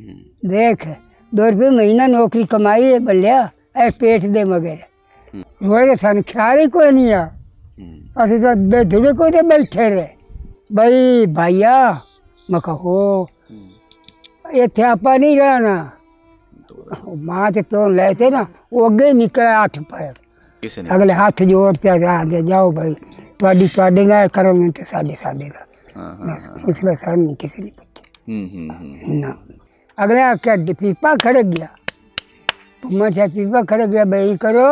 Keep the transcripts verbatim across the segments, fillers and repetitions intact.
देख दो रुपये महीना नौकरी कमाई है बल्लिया ऐ पेट दे मगर रोए तो सानू ख्याल ही कोई नहीं आ असं तो बेधुड़े को तो बैठे रहे भाई भाइया मैं कहो इतने आपा नहीं रहना माँ से प्यो लेते ना वो अगे निकले अठ पैर अगले हाथ जोड़ते आते जाओ भाई थोड़ी थोड़े नाल करो मैं तो साढ़े साढ़े का उसका सर नहीं किसी ने पूछे ना अगले आख्या पीपा खड़क गया घूमन से पीपा खड़क गया भाई करो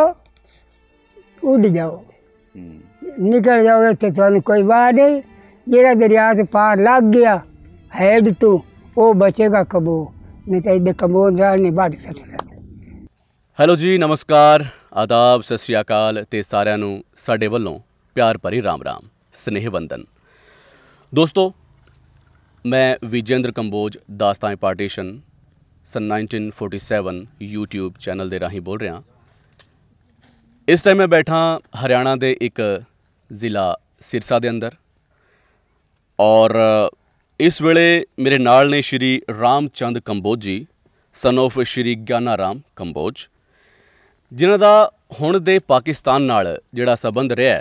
उड़ जाओ निकल जाओगे तो तुम कोई बात नहीं जेड़ा दरिया से पार लग गया हैड तू वो बचेगा कबो नहीं तो इधर कबो नहीं बाढ़ सट ਹੈਲੋ ਜੀ ਨਮਸਕਾਰ ਆਦਾਬ ਸਤਿ ਸ਼੍ਰੀ ਅਕਾਲ ਤੇ ਸਾਰਿਆਂ ਨੂੰ ਸਾਡੇ ਵੱਲੋਂ ਪਿਆਰ ਭਰੀ ਰਾਮ ਰਾਮ ਸਨੇਹ ਵੰਦਨ। ਦੋਸਤੋ ਮੈਂ ਵਿਜੇਂਦਰ ਕੰਬੋਜ ਦਾਸਤਾਨ ਪਾਰਟੀਸ਼ਨ ਸਨ nineteen forty seven YouTube channel ਦੇ ਰਾਹੀਂ ਬੋਲ ਰਿਹਾ। ਇਸ ਟਾਈਮ ਮੈਂ ਬੈਠਾ ਹਰਿਆਣਾ ਦੇ ਇੱਕ ਜ਼ਿਲ੍ਹਾ ਸਿਰਸਾ ਦੇ ਅੰਦਰ ਔਰ ਇਸ ਵੇਲੇ ਮੇਰੇ ਨਾਲ ਨੇ ਸ਼੍ਰੀ ਰਾਮਚੰਦ ਕੰਬੋਜ ਜੀ ਸਨ ਆਫ ਸ਼੍ਰੀ ਗਿਆਨਾ ਰਾਮ ਕੰਬੋਜ ਜਿਨ੍ਹਾਂ ਦਾ ਹੁਣ ਦੇ ਪਾਕਿਸਤਾਨ ਨਾਲ ਜਿਹੜਾ ਸੰਬੰਧ ਰਿਹਾ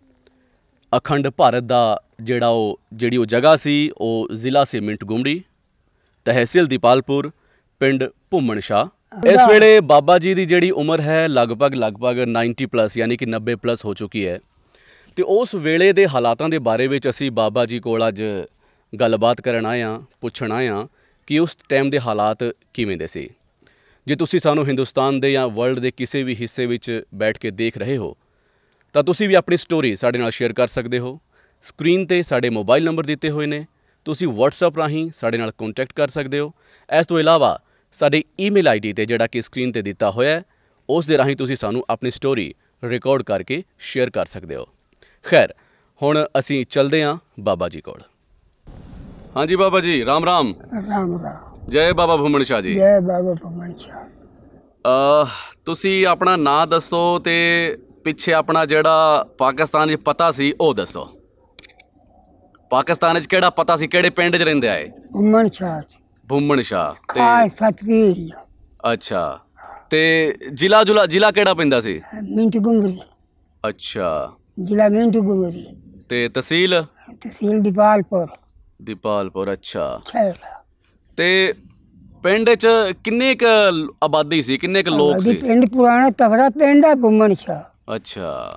ਅਖੰਡ ਭਾਰਤ ਦਾ ਜਿਹੜਾ ਉਹ ਜਿਹੜੀ ਉਹ ਜਗ੍ਹਾ ਸੀ ਉਹ ਜ਼ਿਲ੍ਹਾ ਸੀ ਮਿੰਟ ਗੁੰਮੜੀ ਤਹਿਸੀਲ ਦੀਪਾਲਪੁਰ ਪਿੰਡ ਭੁੰਮਣ ਸ਼ਾਹ। ਇਸ ਵੇਲੇ ਬਾਬਾ ਜੀ ਦੀ ਜਿਹੜੀ ਉਮਰ ਹੈ ਲਗਭਗ ਲਗਭਗ नाइन्टी ਪਲੱਸ ਯਾਨੀ ਕਿ नब्बे ਪਲੱਸ ਹੋ ਚੁੱਕੀ ਹੈ ਅਤੇ ਉਸ ਵੇਲੇ ਦੇ ਹਾਲਾਤਾਂ ਦੇ ਬਾਰੇ ਵਿੱਚ ਅਸੀਂ ਬਾਬਾ ਜੀ ਕੋਲ ਅੱਜ ਗੱਲਬਾਤ ਕਰਨ ਆਏ ਹਾਂ ਪੁੱਛਣ ਆਏ ਹਾਂ ਕਿ ਉਸ ਟਾਈਮ ਦੇ ਹਾਲਾਤ ਕਿਵੇਂ ਦੇ ਸੀ। ਜੇ ਤੁਸੀਂ ਸਾਨੂੰ ਹਿੰਦੁਸਤਾਨ ਦੇ ਜਾਂ ਵਰਲਡ ਦੇ ਕਿਸੇ ਵੀ ਹਿੱਸੇ ਵਿੱਚ ਬੈਠ ਕੇ ਦੇਖ ਰਹੇ ਹੋ ਤਾਂ ਤੁਸੀਂ ਵੀ ਆਪਣੀ ਸਟੋਰੀ ਸਾਡੇ ਨਾਲ ਸ਼ੇਅਰ ਕਰ ਸਕਦੇ ਹੋ। ਸਕਰੀਨ 'ਤੇ ਸਾਡੇ ਮੋਬਾਈਲ ਨੰਬਰ ਦਿੱਤੇ ਹੋਏ ਨੇ, ਤੁਸੀਂ ਵਟਸਐਪ ਰਾਹੀਂ ਸਾਡੇ ਨਾਲ ਕੰਟੈਕਟ ਕਰ ਸਕਦੇ ਹੋ। ਇਸ ਤੋਂ ਇਲਾਵਾ ਸਾਡੇ ਈਮੇਲ ਆਈ ਡੀ 'ਤੇ ਜਿਹੜਾ ਕਿ ਸਕਰੀਨ 'ਤੇ ਦਿੱਤਾ ਹੋਇਆ ਉਸ ਦੇ ਰਾਹੀਂ ਤੁਸੀਂ ਸਾਨੂੰ ਆਪਣੀ ਸਟੋਰੀ ਰਿਕਾਰਡ ਕਰਕੇ ਸ਼ੇਅਰ ਕਰ ਸਕਦੇ ਹੋ। ਖੈਰ ਹੁਣ ਅਸੀਂ ਚੱਲਦੇ ਹਾਂ ਬਾਬਾ ਜੀ ਕੋਲ। ਹਾਂਜੀ ਬਾਬਾ ਜੀ ਰਾਮ ਰਾਮ ਰਾਮ ਰਾਮ ਜੈ ਬਾਬਾ ਭੁੰਮਣ ਸ਼ਾਹ ਜੀ। ਜੈ ਬਾਬਾ ਭੁੰਮਣ ਸ਼ਾਹ। ਤੁਸੀਂ ਆਪਣਾ ਨਾਂ ਦੱਸੋ ਤੇ ਪਿੱਛੇ ਆਪਣਾ ਜਿਹੜਾ ਪਾਕਿਸਤਾਨ 'ਚ ਪਤਾ ਸੀ ਉਹ ਦੱਸੋ। ਪਾਕਿਸਤਾਨ 'ਚ ਕਿਹੜਾ ਪਤਾ ਸੀ, ਕਿਹੜੇ ਪਿੰਡ 'ਚ ਰਹਿੰਦੇ ਆਏ? ਭੁੰਮਣ ਸ਼ਾਹ। ਭੁੰਮਣ ਸ਼ਾਹ ਤੇ ਸਤਵੀਰ। ਅੱਛਾ ਤੇ ਜ਼ਿਲ੍ਹਾ ਜੁਲਾ ਜ਼ਿਲ੍ਹਾ ਕਿਹੜਾ ਪੈਂਦਾ ਸੀ? ਮਿੰਟ ਗੁੰਮਰੀ। ਅੱਛਾ ਜ਼ਿਲ੍ਹਾ ਮਿੰਟ ਗੁੰਮਰੀ ਤੇ ਤਹਿਸੀਲ? ਤਹਿਸੀਲ ਦੀਪਾਲਪੁਰ। ਦੀਪਾਲਪੁਰ ਅੱਛਾ। ਤੇ ਪਿੰਡ 'ਚ ਕਿੰਨੇ ਕੁ ਆਬਾਦੀ ਸੀ, ਕਿੰਨੇ ਕੁ ਲੋਕ ਸੀ? ਪਿੰਡ ਪੁਰਾਣਾ ਤਗੜਾ ਪਿੰਡ ਹੈ ਭੁੰਮਣ ਸ਼ਾਹ। ਅੱਛਾ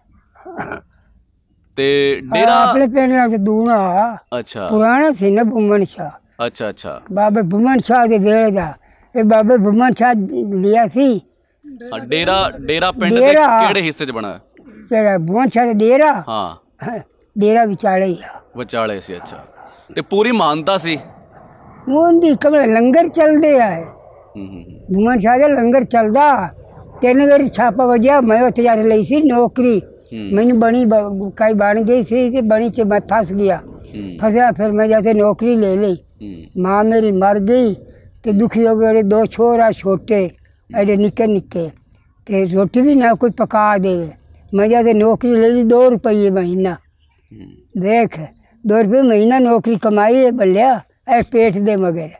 ਤੇ ਡੇਰਾ ਆਪਣੇ ਪਿੰਡ ਨਾਲ ਦੂਣਾ। ਅੱਛਾ ਪੁਰਾਣਾ ਸੀ ਨਾ ਭੁੰਮਣ ਸ਼ਾਹ। ਅੱਛਾ ਅੱਛਾ ਬਾਬੇ ਭੁੰਮਣ ਸ਼ਾਹ ਦੇ ਵੇਲੇ ਦਾ ਇਹ ਬਾਬੇ ਭੁੰਮਣ ਸ਼ਾਹ ਲਿਆ ਸੀ ਡੇਰਾ। ਡੇਰਾ ਪਿੰਡ ਦੇ ਕਿਹੜੇ ਹਿੱਸੇ 'ਚ ਬਣਾ? ਕਿਹੜਾ ਭੁੰਮਣ ਸ਼ਾਹ ਦਾ ਡੇਰਾ? ਹਾਂ ਡੇਰਾ ਵਿਚਾਲੇ ਹੀ ਆ। ਵਿਚਾਲੇ ਸੀ। ਅੱਛਾ ਤੇ ਪੂਰੀ ਮਾਨਤਾ ਸੀ ਉਹਦੀ ਕਮਰੇ ਲੰਗਰ ਚੱਲਦੇ ਆਏ। ਭੁੰਮਣ ਸ਼ਾਹ ਦਾ ਲੰਗਰ ਚੱਲਦਾ। ਤਿੰਨ ਵਾਰੀ ਛਾਪਾ ਵਜਿਆ। ਮੈਂ ਉੱਥੇ ਜਾ ਕੇ ਲਈ ਸੀ ਨੌਕਰੀ। ਮੈਨੂੰ ਬਣੀ ਕਾਈ ਬਣ ਗਈ ਸੀ ਤੇ ਬਣੀ 'ਚ ਮੈਂ ਫਸ ਗਿਆ। ਫਸਿਆ ਫਿਰ ਮੈਂ ਜਾ ਕੇ ਨੌਕਰੀ ਲੈ ਲਈ। ਮਾਂ ਮੇਰੀ ਮਰ ਗਈ ਤੇ ਦੁਖੀ ਹੋ ਗਏ। ਦੋ ਛੋਰਾ ਛੋਟੇ ਐਡੇ ਨਿੱਕੇ ਨਿੱਕੇ ਤੇ ਰੋਟੀ ਵੀ ਨਾ ਕੋਈ ਪਕਾ ਦੇਵੇ। ਮੈਂ ਜਾ ਕੇ ਨੌਕਰੀ ਲੈ ਲਈ दो रुपये महीना। देख दो रुपये महीना नौकरी कमाई है बल्लिया ऐ पेट दे मगर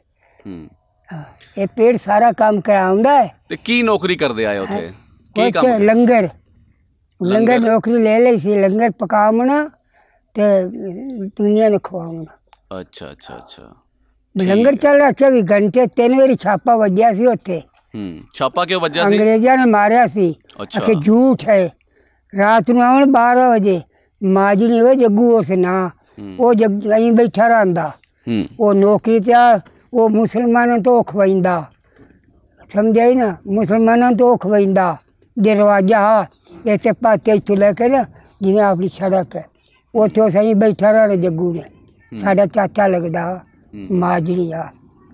ये पेट सारा काम कराਉਂਦਾ है। ਤੇ ਕੀ ਨੌਕਰੀ ਕਰਦੇ ਆਏ ਉੱਥੇ? ਕੀ ਕੰਮ? ਲੰਗਰ ਲੰਗਰ ਨੌਕਰੀ ਲੈ ਲਈ ਸੀ। ਲੰਗਰ ਪਕਾਉਣਾ ਤੇ ਦੁਨੀਆ ਨੂੰ ਖਵਾਉਣਾ। ਅੱਛਾ ਅੱਛਾ ਅੱਛਾ ਲੰਗਰ ਚੱਲ ਰਿਹਾ ਚੌਵੀ ਘੰਟੇ। ਤਿੰਨ ਵਾਰੀ ਛਾਪਾ ਵੱਜਿਆ ਸੀ ਉੱਥੇ। ਹੂੰ ਛਾਪਾ ਕਿਉਂ ਵੱਜਿਆ ਸੀ? ਅੰਗਰੇਜ਼ਾਂ ਨੇ ਮਾਰਿਆ ਸੀ। ਅਖੇ ਝੂਠ ਹੈ। ਰਾਤ ਨੂੰ ਆਉਣ ਬਾਰਾਂ ਵਜੇ ਮਾਜਣੀ ਹੋਵੇ ਜੱਗੂ ਉਸ ਨਾ ਉਹ ਜੱਗ ਅਸੀਂ ਬੈਠਾ ਰਹਿੰਦਾ। ਉਹ ਨੌਕਰੀ ਤੇ ਆ ਉਹ ਮੁਸਲਮਾਨਾਂ ਤੋਂ ਖਵਾਈਂਦਾ। ਸਮਝਿਆ ਹੀ ਨਾ? ਮੁਸਲਮਾਨਾਂ ਤੋਂ ਖਵਾਈਂਦਾ। ਦਰਵਾਜ਼ਾ ਇੱਥੇ ਪਾਤੇ ਇੱਥੋਂ ਲੈ ਕੇ ਨਾ ਜਿਵੇਂ ਆਪਣੀ ਸੜਕ ਹੈ ਉੱਥੇ ਅਸੀਂ ਬੈਠਾ ਰਹਿਣਾ। ਜੱਗੂ ਨੇ ਸਾਡਾ ਚਾਚਾ ਲੱਗਦਾ ਮਾਜਣੀ ਆ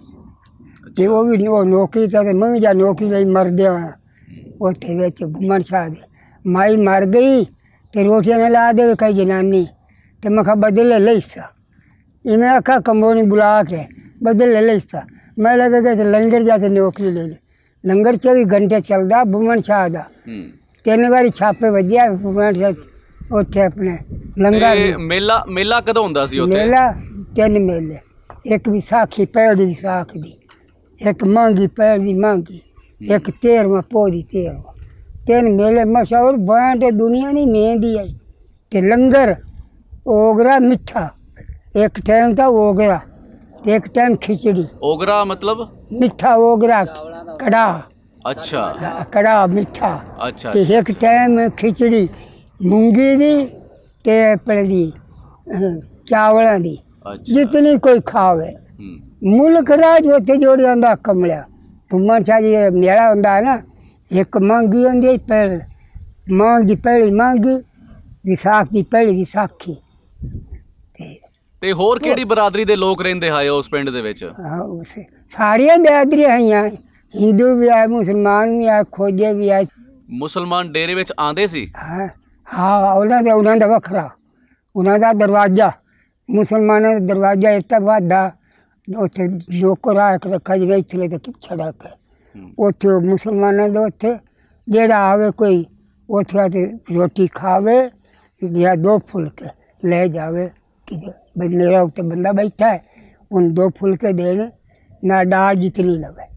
ਤੇ ਉਹ ਵੀ ਉਹ ਨੌਕਰੀ ਤੇ ਮੈਂ ਵੀ ਜਾ ਨੌਕਰੀ ਲਈ ਮਰਦੇ ਹੋਇਆ ਉੱਥੇ ਵਿੱਚ ਭੁੰਮਣ ਸ਼ਾਹ ਦੇ। ਮਾਈ ਮਰ ਗਈ ਤੇ ਰੋਟੀਆਂ ਨੇ ਲਾ ਦੇਵੇ ਕਈ ਜਨਾਨੀ ਤੇ ਮੈਂ ਕਿਹਾ ਬਦਲ ਲੈ ਲਿਆ। ਇਹਨੇ ਆਖਿਆ ਕੰਬੋਣੀ ਬੁਲਾ ਕੇ ਬਦਲ ਲੈ ਲਿਆ। ਮੈਂ ਲੱਗਾ ਕਿ ਲੰਗਰ ਜਾ ਕੇ ਨੌਕਰੀ ਲੈ ਲਈ। ਲੰਗਰ ਚੌਵੀ ਘੰਟੇ ਚੱਲਦਾ ਭੁੰਮਣ ਸ਼ਾਹ ਦਾ। ਤਿੰਨ ਵਾਰੀ ਛਾਪੇ ਵੱਜਿਆ ਭੁੰਮਣ ਸ਼ਾਹ ਉੱਥੇ ਆਪਣੇ ਲੰਗਰ। ਮੇਲਾ ਮੇਲਾ ਕਦੋਂ ਹੁੰਦਾ ਸੀ ਉੱਥੇ? ਮੇਲਾ ਤਿੰਨ ਮੇਲੇ। ਇੱਕ ਵਿਸਾਖੀ ਪਹਿਲੀ ਵਿਸਾਖ ਦੀ एक मांगी पैर दी मांगी, एक तेरहवां पौ दी तेरहवां, तीन मेले मशहूर बैंड दुनिया नहीं मेहंदी आई। ते लंगर ओगरा मिठा, एक टाइम था ओगरा, एक टाइम खिचड़ी। ओगरा मतलब मिठा ओगरा कड़ा। अच्छा कड़ा मिठा। अच्छा ते एक टाइम खिचड़ी मूंगी दी ते अपने दी चावलों दी। अच्छा। जितनी कोई खावे। मुल्क राज उत्थे जोड़ जांदा कमलिया। घुम्मन शाह जी मेला हुंदा है ना, एक मांगी होंदी है पहले, मांग दी पहली मांगी, विसाख दी पहली विसाखी। ਤੇ ਹੋਰ ਕਿਹੜੀ ਬਰਾਦਰੀ ਦੇ ਲੋਕ ਰਹਿੰਦੇ ਹਾਏ ਉਸ ਪਿੰਡ ਦੇ ਵਿੱਚ? ਸਾਰੀਆਂ ਬਰਾਦਰੀਆਂ ਆਈਆਂ, ਹਿੰਦੂ ਵੀ ਆਏ, ਮੁਸਲਮਾਨ ਵੀ ਆਏ, ਖੋਜੇ ਵੀ ਆਏ। ਮੁਸਲਮਾਨ ਡੇਰੇ ਵਿੱਚ ਆਉਂਦੇ ਸੀ? ਹਾਂ ਹਾਂ, ਉਹਨਾਂ ਦਾ ਉਹਨਾਂ ਦਾ ਵੱਖਰਾ, ਉਹਨਾਂ ਦਾ ਦਰਵਾਜ਼ਾ, ਮੁਸਲਮਾਨਾਂ ਦਾ ਦਰਵਾਜ਼ਾ ਇਸ ਤੋਂ ਵੱਡਾ, ਉੱਥੇ ਲੋਕ ਰਾਹ ਕੇ ਰੱਖਾ ਜਿਵੇਂ ਇੱਥੇ ਤੇ ਛੜਾ ਕੇ ਉੱਥੇ ਮੁਸਲਮਾਨਾਂ ਦੇ ਉੱਥੇ ਜਿਹੜਾ ਆਵੇ ਕੋਈ ਉੱਥੇ ਆ ਕੇ ਰੋਟੀ ਖਾਵੇ ਜਾਂ ਦੋ ਫੁਲਕੇ ਲੈ ਜਾਵੇ कि भाई मेरा उत्ते बंदा बैठा है, उन दो फुलके देने ना दाल जितनी लगे।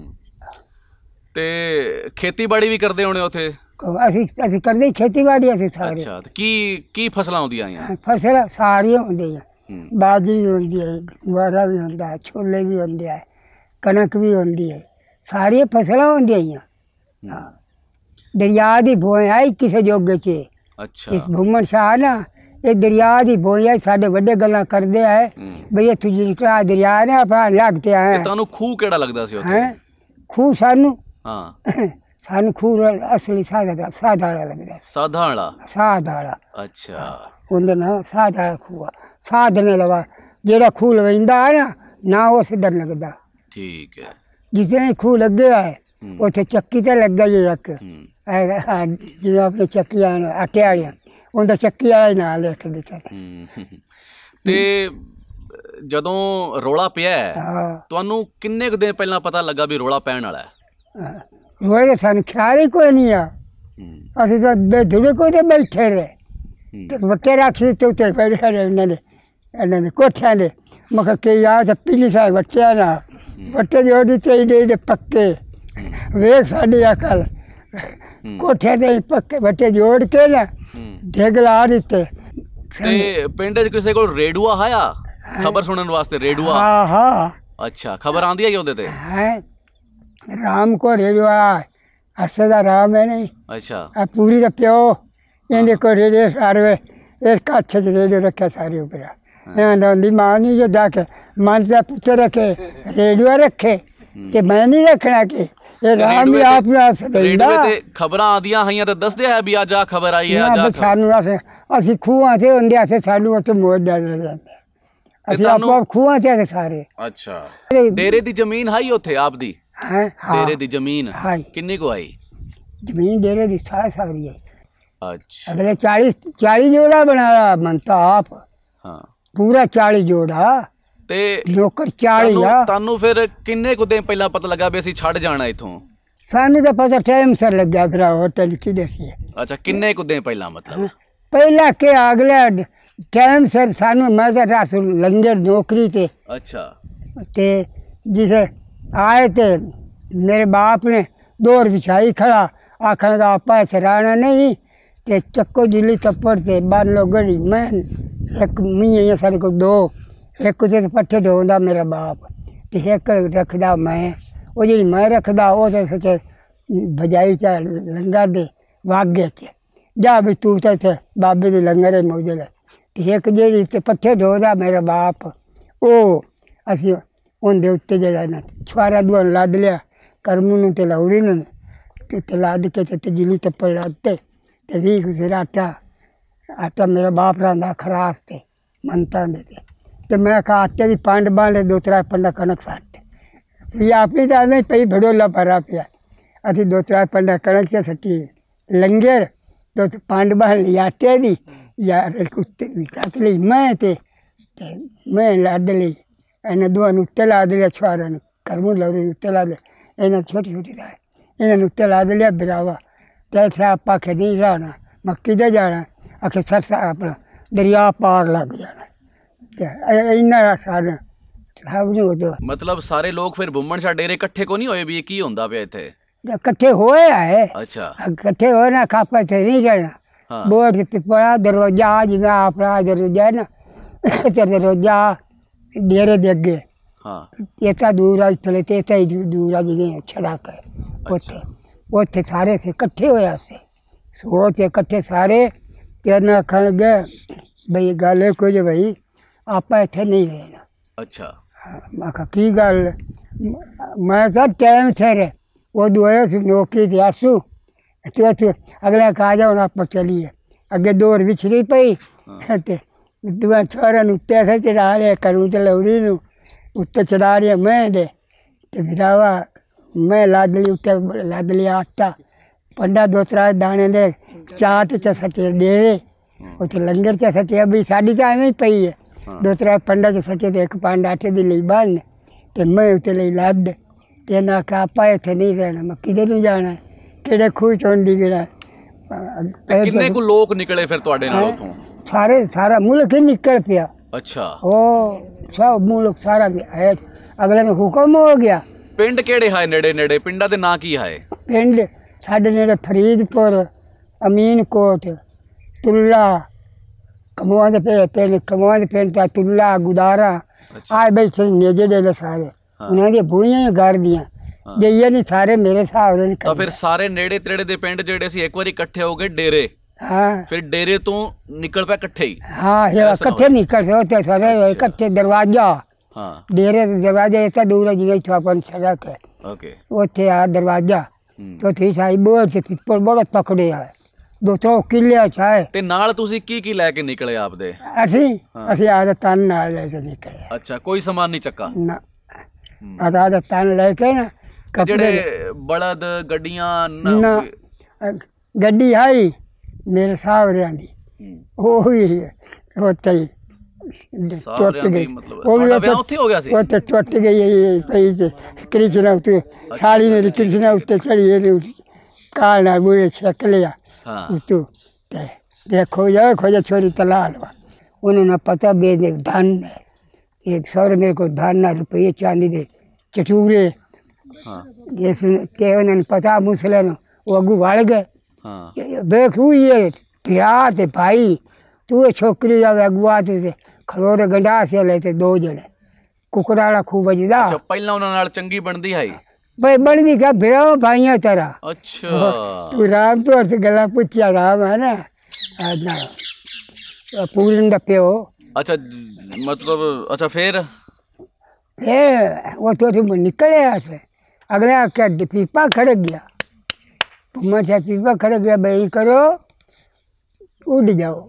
ते खेतीबाड़ी भी करते होने उथे? ਅਸੀਂ ਅਸੀਂ ਕਰਦੇ ਖੇਤੀਬਾੜੀ ਅਸੀਂ ਸਾਰੇ। ਅੱਛਾ, ਤੇ ਕੀ ਕੀ ਫਸਲਾਂ ਆਉਂਦੀਆਂ ਆ? ਫਸਲਾਂ ਸਾਰੀਆਂ ਹੁੰਦੀਆਂ, ਬਾਜਰੀ ਵੀ ਹੁੰਦੀ ਹੈ, ਗੁਆਰਾ ਵੀ ਹੁੰਦਾ ਹੈ, ਛੋਲੇ ਵੀ ਹੁੰਦੇ ਹੈ, ਕਣਕ ਵੀ ਹੁੰਦੀ ਹੈ, ਸਾਰੀਆਂ ਫਸਲਾਂ ਹੁੰਦੀਆਂ। ਹਾਂ, ਦਰਿਆ ਦੀ ਬੋਏ ਆਈ ਕਿਸੇ ਜੋਗੇ 'ਚ। ਅੱਛਾ। ਇਸ ਘੁੰਮਣ ਸ਼ਾਹ ਨਾ ਇਹ ਦਰਿਆ ਦੀ ਬੋਈ ਆਈ, ਸਾਡੇ ਵੱਡੇ ਗੱਲਾਂ ਕਰਦੇ ਹੈ ਬਈ ਇੱਥੋਂ ਜਿਹੜਾ ਦਰਿਆ ਨੇ ਆਪਣਾ ਲੱਗਦੇ ਆ। ਤੁਹਾਨੂੰ ਖੂਹ ਕਿਹੜਾ ਲੱਗਦਾ ਸੀ ਉੱਥੇ? ਹੈ ਖੂਹ ਸਾਨੂੰ, ਹਾਂ ਸਾਨੂੰ ਖੂਹ ਅਸਲੀ ਸਾਦਾ ਸਾਦਾ ਵਾਲਾ ਲੱਗਦਾ। ਸਾਦਾ ਵਾਲਾ? ਸਾਦਾ ਵਾਲਾ। ਅੱਛਾ, ਉਹਦੇ ਨਾਲ ਸਾਦਾ ਵਾਲਾ ਖੂਹ, ਸਾਧ ਨੇ ਲਵਾ ਜਿਹੜਾ ਖੂਹ ਲਵੈਂਦਾ ਹੈ ਨਾ ਨਾ ਉਹ ਸਿੱਧਰ ਲੱਗਦਾ। ਠੀਕ ਹੈ। ਜਿਸਨੇ ਖੂਹ ਲੱਗਿਆ ਹੈ ਉੱਥੇ ਚੱਕੀ ਤੇ ਲੱਗਾ ਜੇ ਇੱਕ, ਜਿਵੇਂ ਆਪਣੇ ਚੱਕੀਆਂ ਆਟੇ ਵਾਲੀਆਂ, ਉਹਦਾ ਚੱਕੀ ਵਾਲਾ ਹੀ ਨਾਲ ਲਿਖ ਦਿੱਤਾ। ਤੇ ਜਦੋਂ ਰੌਲਾ ਪਿਆ ਤੁਹਾਨੂੰ ਕਿੰਨੇ ਕੁ ਦਿਨ ਪਹਿਲਾਂ ਪਤਾ ਲੱਗਾ ਵੀ ਰੌਲਾ ਪੈਣ ਵਾਲਾ ਹੈ? ਰੌਲੇ ਸਾਨੂੰ ਖਿਆਲ ਹੀ ਕੋਈ ਨਹੀਂ ਆ, ਅਸੀਂ ਤਾਂ ਬੇਧੂੜੇ ਕੋਈ ਤੇ ਬੈਠੇ ਰਹੇ ਤੇ ਵੱਟੇ ਰੱਖ ਦਿੱਤੇ ਉੱਤੇ ਬੈਠੇ ਰਹੇ ਇਹਨਾਂ ਦੇ ਇਹਨਾਂ ਦੇ ਕੋਠਿਆਂ ਦੇ। ਮੈਂ ਕਿਹਾ ਕਿ ਯਾਰ ਤਾਂ ਪੀਲੀ ਸਾਹਿਬ ਵੱਟਿਆ ਨਾ ਵੱਟੇ ਜੋੜ ਦਿੱਤੇ ਏਡੇ ਏਡੇ ਪੱਕੇ, ਵੇਖ ਸਾਡੀ ਅਕਲ, ਕੋਠਿਆਂ ਦੇ ਪੱਕੇ ਵੱਟੇ ਜੋੜ ਕੇ ਨਾ ਡਿੱਗ ਲਾ ਦਿੱਤੇ। ਤੇ ਪਿੰਡ 'ਚ ਕਿਸੇ ਕੋਲ ਰੇਡੂਆ ਆਇਆ ਖਬਰ ਸੁਣਨ ਵਾਸਤੇ? ਰੇਡੂਆ? ਹਾਂ ਹਾਂ। ਅੱਛਾ, ਖਬਰ ਆਉਂਦੀ ਹੈ ਉਹਦੇ ਤੇ? ਹੈ ਰਾਮ ਕੋ ਰੇਡੂਆ, ਅਸੇ ਦਾ ਰਾਮ ਹੈ ਨਹੀਂ। ਅੱਛਾ। ਆ ਪੂਰੀ ਦਾ ਪਿਓ ਇਹਦੇ ਕੋ ਰੇਡੀਓ ਸਾਰੇ ਇਹ ਕੱਛ 'ਚ ਰੇਡੀਓ ਰੱਖਿਆ ਸਾਰੇ ਉੱਪਰ। ਇਹਨਾਂ ਦੀ ਮਾਂ ਨਹੀਂ ਜੋ ਜਾ ਕੇ ਮਨ ਦਾ ਪੁੱਤਰ ਰੱਖੇ ਰੇਡੀਓ ਰੱਖੇ ਤੇ ਮੈਂ ਨਹੀਂ ਰੱਖਣਾ ਕਿ ਇਹ ਰਾਮ ਵੀ ਆਪ ਨੂੰ ਆਪ ਸदैਂਦਾ। ਤੇ ਖਬਰਾਂ ਆਉਂਦੀਆਂ ਹੋਈਆਂ ਤੇ ਦੱਸਦੇ ਹੈ ਵੀ ਅੱਜ ਆ ਖਬਰ ਆਈ ਹੈ, ਅੱਜ ਸਾਨੂੰ ਅਸੀਂ ਖੂਹਾਂ 'ਤੇ ਹੁੰਦੇ ਅਸੀਂ ਸਾਨੂੰ ਉੱਥੇ ਮੋੜ ਦਾ ਜਾਂਦਾ, ਅਸੀਂ ਆਪੋ ਆਪ ਖੂਹਾਂ 'ਤੇ ਸਾਰੇ। ਅੱਛਾ। ਡੇਰੇ ਦੀ ਜ਼ਮੀਨ ਹਾਈ ਉੱਥੇ ਆਪ ਦੀ? ਹੈ ਡੇਰੇ ਦੀ ਜ਼ਮੀਨ ਕਿੰਨੀ ਕੁ ਆਈ? ਜ਼ਮੀਨ ਡੇਰੇ ਦੀ ਸਾਰੀ ਸਾਰੀ ਆਈ। ਅੱਛਾ। ਅਗਲੇ ਚਾਲੀ ਚਾਲੀ ਜੋੜਾ ਬਣਾਇਆ ਮੰਤਾ ਆਪ। ਹਾਂ, ਪੂਰਾ ਚਾਲੀ ਜੋੜਾ ਤੇ ਨੌਕਰ ਚਾਲੀ ਆ। ਤੁਹਾਨੂੰ ਫਿਰ ਕਿੰਨੇ ਕੁ ਦਿਨ ਪਹਿਲਾਂ ਪਤਾ ਲੱਗਾ ਵੀ ਅਸੀਂ ਛੱਡ ਜਾਣਾ ਇੱਥੋਂ? ਸਾਨੂੰ ਤਾਂ ਪਤਾ ਟਾਈਮ ਸਿਰ ਲੱਗਿਆ ਫਿਰ ਹੋਟਲ ਕਿਧਰ ਸੀ। ਅੱਛਾ, ਕਿੰਨੇ ਕੁ ਦਿਨ ਪਹਿਲਾਂ ਮਤਲਬ? ਪਹਿਲਾਂ ਕਿ ਅਗਲੇ ਟਾਈਮ ਸਿਰ ਸਾਨੂੰ ਮੈਂ ਤਾਂ ਰਾਤ ਲੰਗਰ ਨੌਕਰੀ ਤੇ। ਅੱਛਾ। ਤੇ जिसे आए थे मेरे बाप ने दौड़ बिछाई खड़ा, आखन का आपा सराहना नहीं ते चक्को जिली थप्पड़ थे बार लो गड़ी मैं एक मियाँ सारे को दो एक उसे पट्ठे ढोंदा मेरा बाप ते एक रखदा मैं वो जी मैं रखदा वो तो सोचे बजाई चा लंगर दे वागे च जा भी तू तो बाबे दे लंगर मौजे ते एक जी पट्ठे ढोंदा मेरा बाप वो असी ਉਹਦੇ ਉੱਤੇ ਜਿਹੜਾ ਨਾ ਛੁਆਰਾ ਦੁਆ ਲੱਦ ਲਿਆ ਕਰਮੂ ਨੂੰ ਤੇ ਲੌਰੀ ਨੂੰ ਤੇ ਤੇ ਲੱਦ ਕੇ ਤੇ ਜਿਲੀ ਤੱਪੜ ਲੱਦਤੇ ਤੇ ਵੀ ਗੁਜ਼ਰ ਆਟਾ ਆਟਾ ਮੇਰਾ ਬਾਪ ਰਾਂਦਾ ਖਰਾਸ ਤੇ ਮੰਤਾਂ ਦੇ ਤੇ ਮੈਂ ਕਹਾ ਆਟੇ ਦੀ ਪੰਡ ਬਾਂਲੇ ਦੋ ਚਾਰ ਪੰਡਾ ਕਣਕ ਫਾਟੇ ਵੀ ਆਪਣੀ ਤਾਂ ਨਹੀਂ ਪਈ ਭੜੋਲਾ ਭਰਾ ਪਿਆ ਅਸੀਂ ਦੋ ਚਾਰ ਪੰਡਾ ਕਣਕ ਤੇ ਸੱਟੀ ਲੰਗਰ ਦੋ ਪੰਡ ਬਾਂਲ ਲਈ ਆਟੇ ਦੀ ਯਾਰ ਕੁੱਤੇ ਵੀ ਕੱਟ ਲਈ ਮੈਂ ਤੇ ਮੈਂ ਲੱਦ ਲਈ ਇਹਨਾਂ ਦੋਵਾਂ ਨੂੰ ਉੱਤੇ ਲਾ ਦਿਆ ਛੁਆਰਿਆਂ ਨੂੰ ਕਰਮੂ ਲੌਰੀ ਨੂੰ ਉੱਤੇ ਲਾ ਦੇ ਇਹਨਾਂ ਛੋਟੀ ਛੋਟੀ ਦਾ ਇਹਨਾਂ ਨੂੰ ਉੱਤੇ ਲਾ ਦਿਆ ਬਿਰਾਵਾ ਤੇ ਇੱਥੇ ਆਪਾਂ ਕਿ ਨਹੀਂ ਜਾਣਾ ਮੱਕੀ ਦੇ ਜਾਣਾ ਆਖੇ ਸਰਸਾ ਆਪਣਾ ਦਰਿਆ ਪਾਰ ਲੱਗ ਜਾਣਾ ਤੇ ਇੰਨਾ ਸਾਰਾ ਸਭ ਨੂੰ ਉਦੋਂ ਮਤਲਬ ਸਾਰੇ ਲੋਕ ਫਿਰ ਬੁੰਮਣ ਸ਼ਾਹ ਡੇਰੇ ਇਕੱਠੇ ਕੋ ਨਹੀਂ ਹੋਏ ਵੀ ਇਹ ਕੀ ਹੁੰਦਾ ਪਿਆ ਇੱਥੇ? ਇਕੱਠੇ ਹੋਏ ਆਏ। ਅੱਛਾ, ਇਕੱਠੇ ਹੋਏ ਨਾ ਖਾਪਾ ਤੇ ਨਹੀਂ ਰਹਿਣਾ। ਹਾਂ। ਬੋਰਡ ਤੇ ਪਿਪੜਾ ਦਰਵਾਜ਼ਾ ਜਿਵੇਂ ਆਪਣਾ ਦਰਵਾਜ਼ਾ ਹੈ ਨਾ ਤੇ ਦਰਵਾਜ਼ਾ ਡੇਰੇ ਦੇ ਅੱਗੇ ਹਾਂ ਇਤਾ ਦੂਰ ਆ ਥਲੇ ਤੇ ਇਤਾ ਹੀ ਦੂਰ ਆ ਜਿਵੇਂ ਛੜਾਕ ਹੈ ਉੱਥੇ ਉੱਥੇ ਸਾਰੇ ਸੇ ਇਕੱਠੇ ਹੋਇਆ ਸੀ ਸੋ ਤੇ ਇਕੱਠੇ ਸਾਰੇ ਤੇ ਨਾ ਆਖਣ ਗਏ ਬਈ ਗੱਲ ਇਹ ਕੁਝ ਬਈ ਆਪਾਂ ਇੱਥੇ ਨਹੀਂ ਰਹਿਣਾ। ਅੱਛਾ, ਮੈਂ ਕਿਹਾ ਕੀ ਗੱਲ? ਮੈਂ ਤਾਂ ਟਾਈਮ ਠਹਿਰੇ ਉਹ ਦੁਆਇਆ ਸੀ ਨੌਕਰੀ ਤੇ ਆਸੂ ਤੇ ਉੱਥੇ ਅਗਲਾ ਕਹਾ ਜਾ ਹੁਣ ਆਪਾਂ ਚਲੀਏ ਅੱਗੇ ਦੌੜ ਵਿਛੜੀ ਪਈ ਤੇ ਦੁਆ ਛੋਰਾਂ ਨੂੰ ਉੱਤੇ ਸੇ ਚੜਾ ਲਿਆ ਕਰੂ ਤੇ ਲੌਰੀ ਨੂੰ ਉੱਤੇ ਚੜਾ ਰਿਹਾ ਮੈਂ ਦੇ ਤੇ ਫਿਰਾਵਾ ਮੈਂ ਲੱਦ ਲਈ ਉੱਤੇ ਲੱਦ ਲਿਆ ਆਟਾ ਪੰਡਾ ਦੋ ਤਰਾ ਦਾਣੇ ਦੇ ਚਾਟ ਚ ਸੱਟੇ ਡੇਰੇ ਉੱਥੇ ਲੰਗਰ ਚ ਸੱਟਿਆ ਵੀ ਸਾਡੀ ਤਾਂ ਐਵੇਂ ਹੀ ਪਈ ਹੈ। ਦੋ ਤਰਾ ਪੰਡਾ ਚ ਸੱਟੇ ਤੇ ਇੱਕ ਪੰਡ ਆਟੇ ਦੀ ਲਈ ਬੰਨ ਤੇ ਮੈਂ ਉੱਤੇ ਲਈ ਲੱਦ ਤੇ ਨਾ ਕਾ ਆਪਾਂ ਇੱਥੇ ਨਹੀਂ ਰਹਿਣਾ। ਮੈਂ ਕਿਧਰ ਨੂੰ ਜਾਣਾ? ਕਿਹੜੇ ਖੂਹ ਚੋਂਡੀ ਜਿਹੜਾ ਕਿੰਨੇ ਕੁ ਲੋਕ ਨਿਕਲੇ ਫਿਰ ਤੁਹਾਡੇ ਨਾਲ ਉਥੋਂ? ਸਾਰੇ ਸਾਰਾ ਮੁਲਕ ਹੀ ਨਿਕਲ ਪਿਆ। ਅੱਛਾ, ਉਹ ਸਭ ਮੁਲਕ ਸਾਰਾ ਹੈ। ਅਗਲੇ ਨੂੰ ਹੁਕਮ ਹੋ ਗਿਆ। ਪਿੰਡ ਕਿਹੜੇ ਹੈ ਨੇੜੇ ਨੇੜੇ? ਪਿੰਡਾਂ ਦੇ ਨਾਂ ਕੀ ਹੈ? ਪਿੰਡ ਸਾਡੇ ਨੇੜੇ ਫਰੀਦਪੁਰ, ਅਮੀਨਕੋਟ, ਤੁੱਲਾ, ਕਮੋਆਂ ਦੇ ਪਿੰਡ ਪਿੰਡ ਕਮੋਆਂ ਦੇ ਪਿੰਡ ਤਾਂ ਤੁੱਲਾ ਗੁਦਾਰਾ ਆ ਬੈਠੇ ਨੇ ਜਿਹੜੇ ਸਾਰੇ ਉਹਨਾਂ ਦੀਆਂ ਬੂਹੀਆਂ ਘਰ ਦੀਆਂ ਦੇਈਆਂ ਨਹੀਂ ਸਾਰੇ ਮੇਰੇ ਹਿਸਾਬ ਨਾਲ। ਤਾਂ ਫਿਰ ਸਾਰੇ ਨੇੜੇ ਤੇੜੇ ਦੇ ਪਿੰਡ ਜਿਹੜੇ ਸੀ ਇੱਕ ਵਾਰੀ ਇਕੱਠੇ ਹੋ ਗਏ ਡੇਰੇ। ਹਾਂ, ਫਿਰ ਡੇਰੇ ਤੋਂ ਨਿਕਲ ਪਿਆ ਇਕੱਠੇ ਹੀ? ਹਾਂ, ਇਕੱਠੇ ਨਿਕਲਦੇ ਉੱਥੇ ਸਾਰੇ ਇਕੱਠੇ ਦਰਵਾਜ਼ਾ ਹਾਂ ਡੇਰੇ ਦੇ ਦਰਵਾਜ਼ਾ ਇतना दूर है जिਵੇਂ ਇੱਥੋਂ ਆਪਣੀ ਸੜਕ ਹੈ ਓਕੇ ਉੱਥੇ ਆ ਦਰਵਾਜ਼ਾ ਤੇ ਉੱਥੇ ਸਾਈ ਬੋਰਡ ਤੇ ਪਿੱਪਲ ਬੜਾ ਤਕੜੇ ਆ ਦੋ ਤੋ ਕਿੱਲੇ ਛਾਏ। ਤੇ ਨਾਲ ਤੁਸੀਂ ਕੀ ਕੀ ਲੈ ਕੇ ਨਿਕਲੇ ਆਪਦੇ? ਅਸੀਂ ਅਸੀਂ ਆਦਾ ਤਨ ਨਾਲ ਲੈ ਕੇ ਨਿਕਲੇ। ਅੱਛਾ, ਕੋਈ ਸਮਾਨ ਨਹੀਂ ਚੱਕਾ? ਨਾ, ਆਦਾ ਤਨ ਲੈ ਕੇ ਨਾ ਜਿਹੜੇ ਬਲਦ ਗੱਡੀਆਂ ਨਾ ਗੱਡੀ ਆਈ ਮੇਰੇ ਸਾਹਮਣੇ ਦੀ ਉਹ ਹੀ ਉੱਥੇ ਹੀ ਟੁੱਟ ਗਈ। ਉਹ ਵੀ ਉੱਥੇ ਹੋ ਗਿਆ ਸੀ ਉੱਥੇ ਟੁੱਟ ਗਈ ਪਈ ਤੇ ਕ੍ਰਿਸ਼ਨਾ ਉੱਤੇ ਸਾੜੀ ਮੇਰੀ ਕ੍ਰਿਸ਼ਨਾ ਉੱਤੇ ਚੜੀ ਇਹਨੇ ਕਾਲ ਨਾਲ ਬੂੜੇ ਛੱਕ ਲਿਆ ਉੱਤੋਂ ਤੇ ਦੇਖੋ ਜਾ ਖੋਜਾ ਛੋਰੀ ਤਲਾ ਲਵਾ ਉਹਨੇ ਨਾ ਪਤਾ ਬੇ ਦੇ ਧਨ एक सौ मेरे को धान ना रुपये चांदी दे चटूरे ये ते उन्होंने पता मुसले वो अगू वड़ गए देख ये पिया ते भाई तू छोकरी जावे अगुआ ते खलोरे गंडा से लेते दो जने कुकड़ा वाला खूब बजदा। अच्छा, पहला उन्हां नाल चंगी बनदी है भाई बनदी क्या भिड़ो भाइयां तेरा। अच्छा, तू राम तो अर्थ गला पूछया राम है ना ना पूरन दा प्यो। अच्छा, मतलब अच्छा फिर फिर वो तो निकले ऐसे अगले क्या पीपा खड़क गया घूमर से पीपा खड़क गया भाई करो उड़ जाओ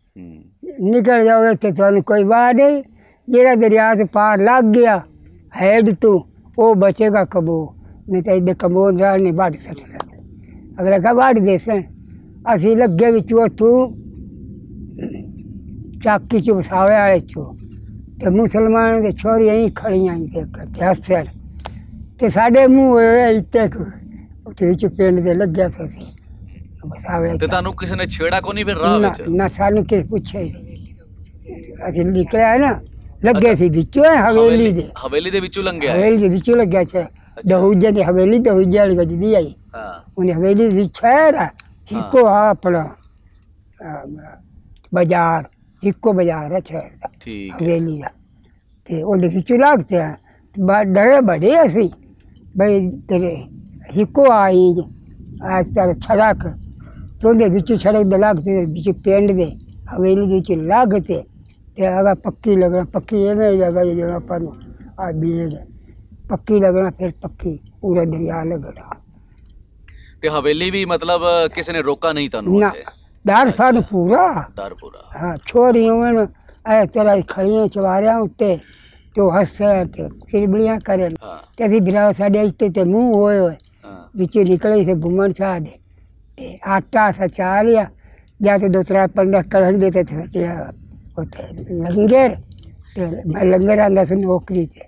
निकल जाओगे तो तुम कोई बात नहीं जेड़ा दरिया से पार लग गया हेड तू वो बचेगा कबो नहीं तो इधर कबो ने बाढ़ सट अगले का बाढ़ दे सन असी लगे बिचो तू चाकी चो वसावे वाले चो तो मुसलमान के छोरी यहीं खड़ियां करते हसन तो साढ़े मूँह इतने कुछ पिंड दे लग्या था वसावे ते तानू किसी ने छेड़ा को नहीं फिर राह विच ना सानू किस पूछे असि निकले है ना लगे सी बिचो हवेली दे हवेली दे बिचो लंघे हवेली दे बिचो लग्या छे दहूजे दी हवेली दहूजे वाली वजदी आई उन्हें हवेली दी शहर है हिको आ अपना बाजार इको बाजार है शहर का हवेली का ते ओदे विचों लगते हैं डरे बड़े असी भाई तेरे हिको आई आज तेरे सड़क तो ओदे विचों सड़क दे लगते विचों पिंड दे हवेली दे विचों लगते ते अगर पक्की लगना पक्की एवें जगह जगह पर आ बीड़ पक्की लगना फिर पक्की पूरा दरिया लगना ते हवेली भी मतलब किसी ने रोका नहीं तानू ना डर सानू पूरा डर पूरा हाँ छोरियों में ऐ तेरा खड़ियां चवारियां उत्ते तो हंसे ते किरबड़ियां करे ते असी बिरा साडे इत्ते ते मुंह होए होए विचों निकले से बुमन सा दे ते आटा सा चा लिया जाके दो त्रै पंडा कढ़क देते थे उत्थे लंगर ते मैं लंगर आंदा सी नौकरी ते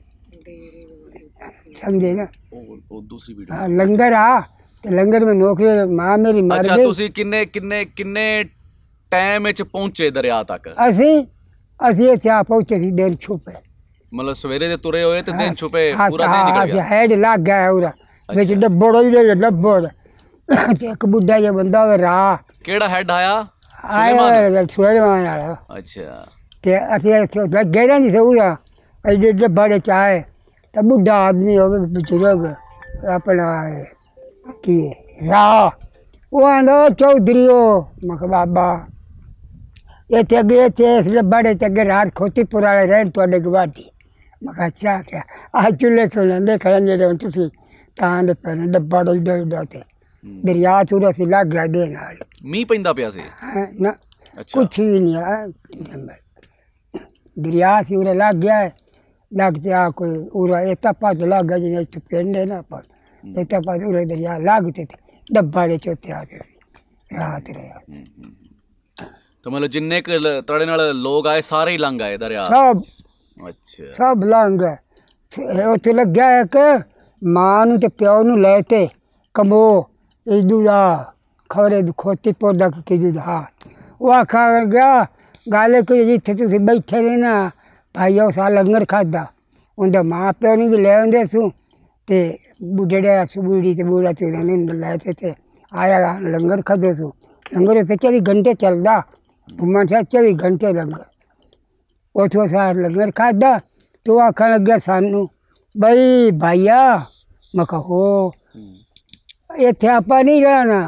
समझे ना ओ दूसरी वीडियो हाँ लंगर आ ते लंगर में नौकरी मां मेरी मर गई। अच्छा, तुसी किन्ने किन्ने किन्ने टाइम विच पहुंचे दरिया तक? असी असी इत्थे आ पहुंचे सी दिन छुपे मतलब सवेरे दे तुरे होए ते दिन छुपे हाँ, पूरा दिन निकल गया। हेड लग गया उरा विच डब्बड़ ही डब्बड़ ते एक बुढ़ा जिहा बंदा होवे राह केड़ा हेड आया आया सुलेमान वाला। अच्छा ते असीं लगे रहंदी सी उरा एडे डब्बड़ च आए ते बुढ़ा आदमी होवे बुजुर्ग अपना की राह वो आंदा चौधरीओ मख बाबा इत्थे अगे इत्थे इस डब्बड़ च अगे रात खोतीपुर वाले रहन तुहाडे गवाठी। मैं कहा अच्छा क्या आज चूल्हे खिलाते खड़न जेडे हम तुसी तां दे पैन डब्बा डोल डोल थे दरिया चूरा सी लग गया दे नाल मींह पैंदा पिया सी ना अच्छा कुछ भी नहीं है दरिया सी उरे लग गया लग जा कोई उरा इतना पद लग गया जिवें इत्थे पिंड है ना पर इतना पद उरे दरिया लगते थे डब्बा दे चौथे आते रात रहा। तो मतलब जिन्ने तड़े नाल लोग आए सारे ही लंघ आए दरिया सब अच्छा सब लंघ गए उत्थे लग्या एक मां नूं ते प्यो नूं ले ते कमो इदू दा खबरे खोतीपुर दा किदू दा वो आखन गया गल कि जित्थे तुसीं बैठे रहे ना भाई उस लंगर खादा उं'दे मां प्यो नूं भी ले आंदे सू ते बुढ़े बूढ़ी ते बूढ़ा ते लै ते आया लंगर खादे सू लंगर उत्थे चौबी घंटे चलदा घूमन शा चौबी घंटे लंगर उथों सार लंगर खादा तो आखन लग्या सानू बई भाईया मैं कहा हो इत्थे आपां नहीं रहना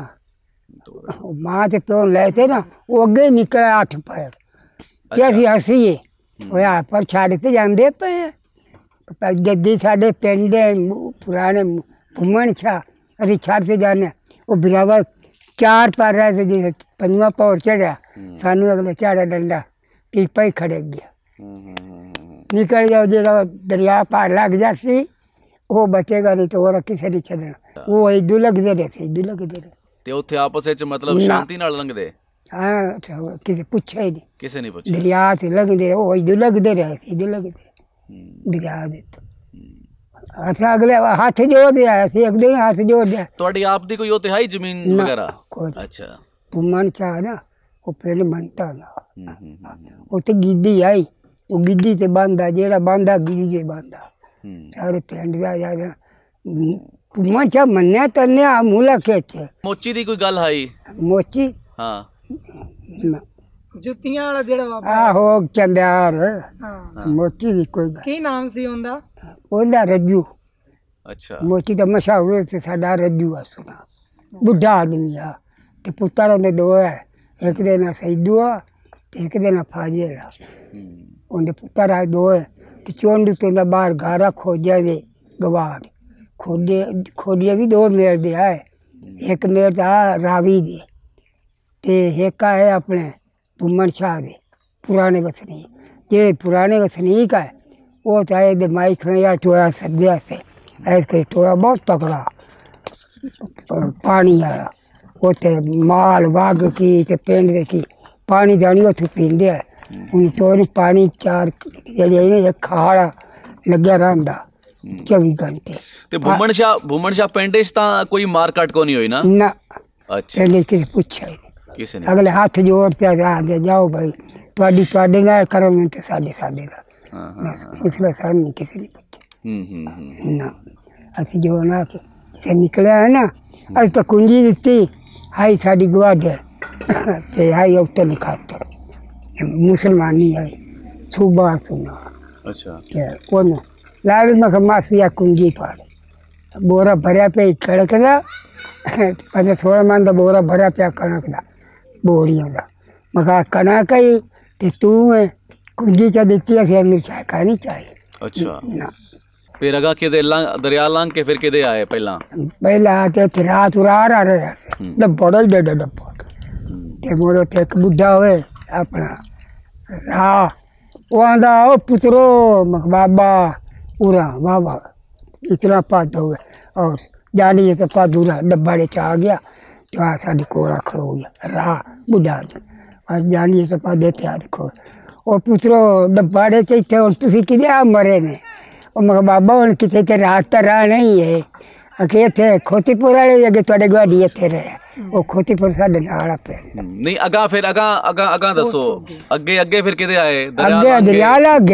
मां ते प्यो ले थे ना वो अगे निकले अठ पैर कि असीं हसीए होया पर छड़ ते जांदे पे जद्दी साडे पिंड पुराने घूमन छा असीं छड़ ते जाने वो बिरावर चार पैर रहे थे जिसे पंजवा पौड़ चढ़िया सानू अगले झाड़ा डंडा पीपा ही खड़े गया निकल जाओ जो दरिया पार लग जासी वो बचेगा नहीं तो और किसी नहीं छड़ना वो इदू लगते रहे इदू लगते रहे ते उत्थे आपस विच मतलब शांति नाल लंघदे हाँ किसी पूछा ही नहीं किसे नहीं पूछा दरिया से लगते वो इदू लगते रहे इदू लगते दरिया दे तो अस अगले हाथ जोड़ दिया ऐसे एक दिन हाथ जोड़ दिया ਤੁਹਾਡੀ ਆਪ ਦੀ ਕੋਈ ਉੱਥੇ ਹੈ ਜ਼ਮੀਨ ਵਗੈਰਾ ਅੱਛਾ घूमन चाह ना वो पिंड बनता ना उत्थे गिद्दी आई वो गिद्दी से बांधा जेड़ा बांधा गिद्दी से बांधा सारे पिंड का यार घूमन चाह मन्या तन्या मूला खेच ਮੋਚੀ ਦੀ ਕੋਈ ਗੱਲ ਆਈ मोची ਹਾਂ ਜੁੱਤੀਆਂ ਵਾਲਾ ਜਿਹੜਾ ਬਾਬਾ आहो चंद्यार ਹਾਂ मोची की कोई गल ਕੀ ਨਾਮ ਸੀ ਉਹਦਾ ओदा रज्जू ਅੱਛਾ मोची तो मशहूर से साडा रज्जू है सुना बुढ़ा आदमी आ ते पुत्तर उंदे दो है एक दे ना सईदू आ ते एक दे ना फाजिल आ उंदे पुत्तर आ दो है ते चोंड ते ना बाहर गारा खोजा दे गवार खोजे खोजे भी दो मेर दे है एक मेर दा रावी दे ते एक है अपने घूमन शाह दे पुराने वसनीक जेड़े पुराने वसनीक है वो तो आए दे माइक में या टोया सद्या से ऐसे टोया बहुत तकड़ा पानी वाला उत्थे माल वाग की ते पिंड दे की पानी दानी उत्थे पींदे उन टोए पानी चार जेह्ड़े एक खाड़ा लग्या रहिंदा चौबी घंटे ਤੇ ਭੂਮਣ ਸ਼ਾਹ ਭੂਮਣ ਸ਼ਾਹ ਪਿੰਡ 'ਚ ਤਾਂ ਕੋਈ ਮਾਰਕਟ ਕੋ ਨਹੀਂ ਹੋਈ ਨਾ ना ਅੱਛਾ पिंड किसी पूछा ही नहीं ਕਿਸੇ ਨੇ अगले हाथ जोड़ते आते जाओ भाई तुहाडी तुहाडे नाल करो नहीं तो साडे साडे नाल ਹਾਂ ਹਾਂ उसले सानू किसी ने पूछा ਹੂੰ ਹੂੰ ਹੂੰ ना असी जो ना के से निकले है ना अस तो कुंजी दी हाई साड़ी गवाडे ते हाई उत्ते लिखाते मुसलमान नहीं आई सुबह सुना ਅੱਛਾ के कौन लाल में मासिया कुंजी पाड़ बोरा भरिया पे कड़क दा पंद्रह सोलह मन का बोरा भरिया पिया कणक दा बोरियों का मका कणक ही ते तू कुंजी च दिती असी अंदर चाह नहीं चाहिए ਅੱਛਾ ना ਫਿਰ ਅਗਾ ਕਿਦੇ ਲੰਘ ਦਰਿਆ ਲੰਘ ਕੇ ਫਿਰ ਕਿਦੇ ਆਏ ਪਹਿਲਾਂ पहले आते थे रात उरा रहा रहे से डब्बा डेढ़ डब्बा ते मोड़ो ते एक बुढ़ा हुए अपना हाँ वो आंदा ओ पुत्रो मक बाबा उरा बाबा इतना पद हुए और जानी जैसे पद उरा डब्बा डे च आ गया तो आ साड़ी कोरा खड़ो गया राह बुढ़ा और जानी जैसे पद देते आ देखो ओ पुत्रो डब्बा डे च इतने और तुसी किदे मरे ने ਉਹ ਮੈਂ ਬਾਬਾ ਹੁਣ ਕਿਤੇ ਤੇ ਰਾਤ ਤਾਂ ਰਾਹ ਨਹੀਂ ਹੈ ਅਕੇ ਇੱਥੇ ਖੋਤੀਪੁਰ ਵਾਲੇ ਅੱਗੇ ਤੁਹਾਡੇ ਗਵਾਡੀ ਇੱਥੇ ਰਹੇ ਉਹ ਖੋਤੀਪੁਰ ਸਾਡੇ ਨਾਲ ਆਪੇ ਨਹੀਂ ਅਗਾ ਫਿਰ ਅਗਾ ਅਗਾ ਅਗਾ ਦੱਸੋ ਅੱਗੇ ਅੱਗੇ ਫਿਰ ਕਿਦੇ ਆਏ ਅੱਗੇ ਦਰਿਆ ਲੱਗ ਗਿਆ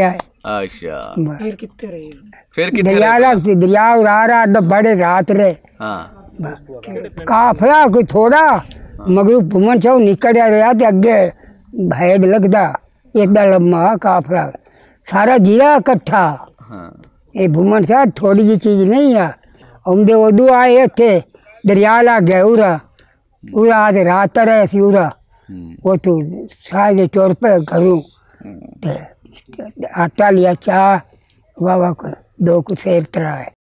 अच्छा फिर कितने रहे फिर कितने दरिया लगती दरिया उड़ा रहा तो बड़े रात रहे हाँ काफला कोई थोड़ा मगर घुमन चाहो निकल रहा तो अगे भेड़ लगता इतना लम्बा काफला सारा जिला इकट्ठा हाँ ये घुमन साहब थोड़ी जी चीज नहीं है हम दे उदू आए थे दरिया लग गए उरा उरा आते रात रहे सी उरा वो तो सारे टोर पे घरों आटा लिया चाह वाह वाह दो कुछ सेर तरह है